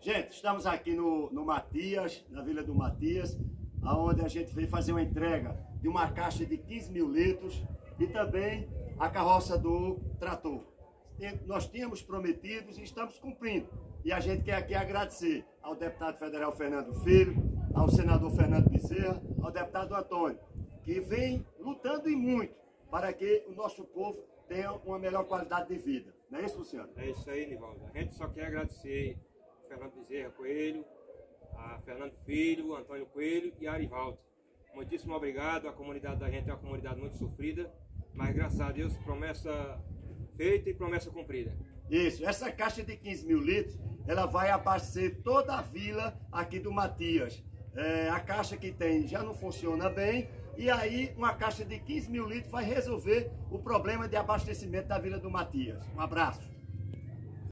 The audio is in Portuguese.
Gente, estamos aqui no Matias, na Vila do Matias, onde a gente veio fazer uma entrega de uma caixa de 15 mil litros e também a carroça do trator. Nós tínhamos prometido e estamos cumprindo. E a gente quer aqui agradecer ao deputado federal Fernando Filho, ao senador Fernando Bezerra, ao deputado Antônio, que vem lutando e muito para que o nosso povo tenha uma melhor qualidade de vida. Não é isso, Luciano? É isso aí, Nivaldo. A gente só quer agradecer a Fernando Bezerra Coelho, a Fernando Filho, Antônio Coelho e a Arivaldo. Muitíssimo obrigado. A comunidade da gente é uma comunidade muito sofrida, mas graças a Deus, promessa feita e promessa cumprida. Isso, essa caixa de 15 mil litros, ela vai abastecer toda a vila aqui do Matias. A caixa que tem já não funciona bem, e aí uma caixa de 15 mil litros vai resolver o problema de abastecimento da vila do Matias. Um abraço.